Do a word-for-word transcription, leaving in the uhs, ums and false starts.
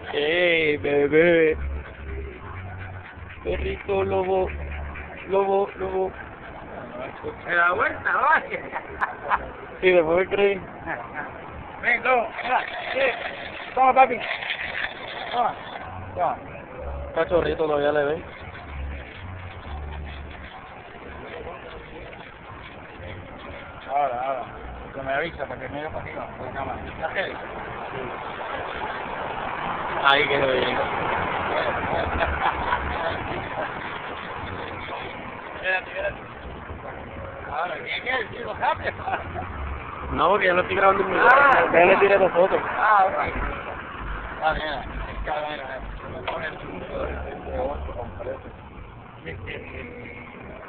¡Ey, bebé! Perrito, lobo, lobo, lobo. Me da vuelta, vaya. Sí, después me creí. Ven, lobo, mira, sí. Toma, papi. Toma, toma. Cachorrito todavía le ven. Ahora, ahora. Que me avisa para que me vaya para arriba, por la cámara. ¿Está heavy? Ahí que se ve. Espérate, espérate. Ahora, ¿quién es el chico? Cambia. No, porque yo no estoy grabando un video. Ah. Ya le tiré las fotos. Ah, ok. Ah, mira. Mira, mira.